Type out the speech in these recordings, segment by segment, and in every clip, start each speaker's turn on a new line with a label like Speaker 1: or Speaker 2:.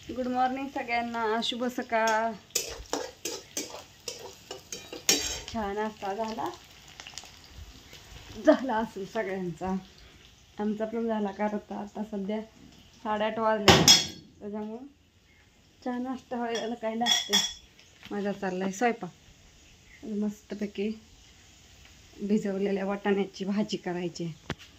Speaker 1: Good morning सगळ्यांना, शुभ सकाळ। छान नाश्ता झाला असेल सगळ्यांचा, आमचा पण झाला कारण आता सध्या 8:30 वाजले, त्याच्यामुळे छान नाश्ता व्हायला काय लागते। माझा चाललाय स्वयंपाक, मस्तपैकी भिजवलेल्या वाटाण्याची भाजी करायची।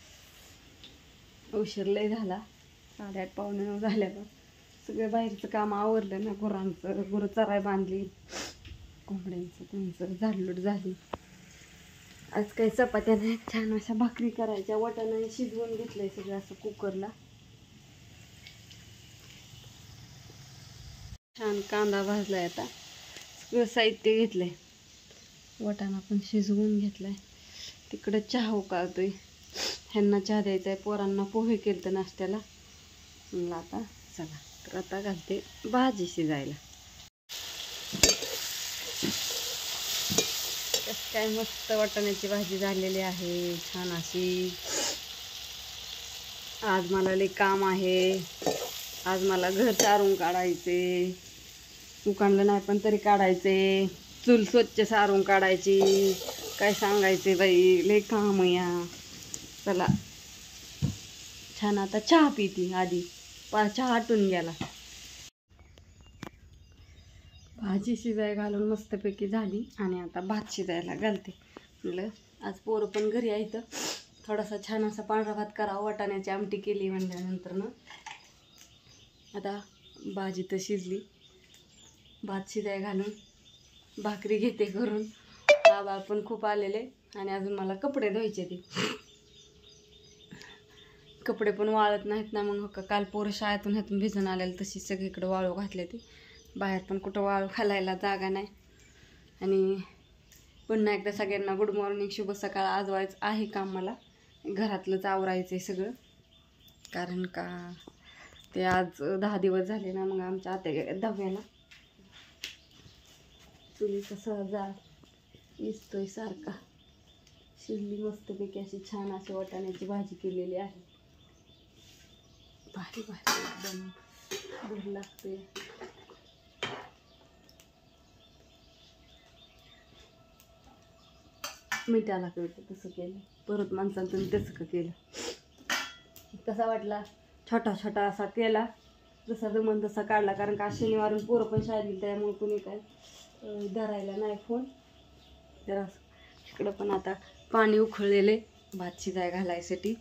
Speaker 1: उशीर लय झाला, 8:30 पावणे 9 झाल्यावर सगळे बाहेरचं काम आवरलं ना, गुरांचं गुरं चराय बांधली, कोंबड्यांचं त्यांचं झाडलोट झाली। आज काही चपात्या नाही, छान अशा भाकरी करायच्या। वाटाणे शिजवून घेतलंय सगळं असं कुकरला, छान कांदा भाजलाय। आता सगळं साहित्य घेतलंय, वाटाणा पण शिजवून घेतलाय। तिकडे चहा उकळतोय, ह्यांना चहा द्यायचा आहे, पोरांना पोहे केलं नाश्त्याला। म्हणलं आता चला, तर आता घालते भाजी शिजायला। काय मस्त वाटाण्याची भाजी झालेली आहे, छान अशी। आज मला लई काम आहे, आज मला घर सारून काढायचे, उकाणलं नाही पण तरी काढायचे, चूल स्वच्छ सारून काढायची, काय सांगायचे बाई, लई काम या। चला छान आता चहा पिती, आधी चहा आटून गेला। भाजी शिजाय घालून मस्तपैकी झाली आणि आता भात शिजायला घालते। म्हटलं आज पोरं पण घरी आहेत, थोडासा छान असा पांढरा भात करावा, वाटाण्याची आमटी केली म्हणल्यानंतर ना। आता भाजी तर शिजली, भात शिजाय घालून भाकरी घेते करून। आबाळ पण खूप आलेले आणि अजून मला कपडे धुवायचे, ते कपडे पण वाळत नाहीत ना। मग काल पोरं शाळेतून ह्यातून भिजून आलेलं, तशी सगळीकडे वाळू घातले, ते बाहेर पण कुठं वाळू घालायला जागा नाही। आणि पुन्हा एकदा सगळ्यांना गुड मॉर्निंग, शुभ सकाळ। आज व्हायचं आहे काम मला, घरातलंच आवरायचं आहे सगळं, कारण का ते आज 10 दिवस झाले ना, मग आमच्या आत्या दहाव्याला चुलीचा सहजा दिसतोय सारखा। शिजली मस्तपैकी अशी छान अशी वाटाण्याची भाजी केलेली आहे, भारी भारी एकदम भूक लागते। मिठाला कळतं तसं केलं, परत माणसानं तुम्ही तसं का केलं, कसा वाटला? छोटा छोटा असा केला, जसा जमन तसा काढला, कारण का शनिवारून पोरं पण शाळेत गेली, त्यामुळे कुणी काय धरायला नाही फोन। तर इकडं पण आता पाणी उकळलेले भात शिजाय घालायसाठी।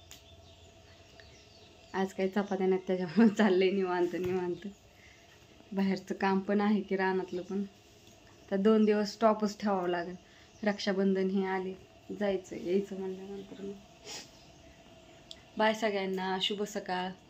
Speaker 1: आज काही चपात्या नाहीत, त्याच्यामुळे चाललंय निवांत निवांत। बाहेरचं काम पण आहे की रानातलं पण, तर 2 दिवस स्टॉपच ठेवावं लागेल। रक्षाबंधन हे आले, जायचं यायचं म्हणल्यानंतर। बाय सगळ्यांना, शुभ सकाळ।